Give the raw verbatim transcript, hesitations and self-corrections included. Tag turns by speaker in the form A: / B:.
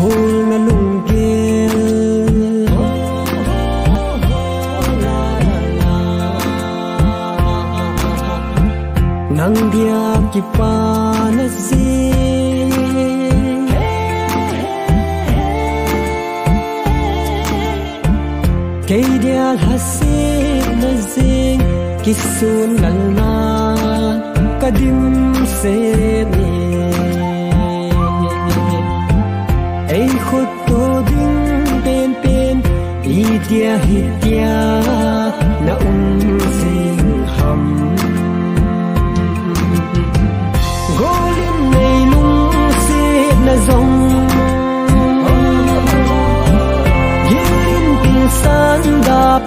A: hul na lung gel nang dia ki pa na si kay dia hasit na zing kisun nalna kadim se ni ai khut to ding pen pen i dia hit dia na um sing ham golin nei lung se na zong yin pin san dap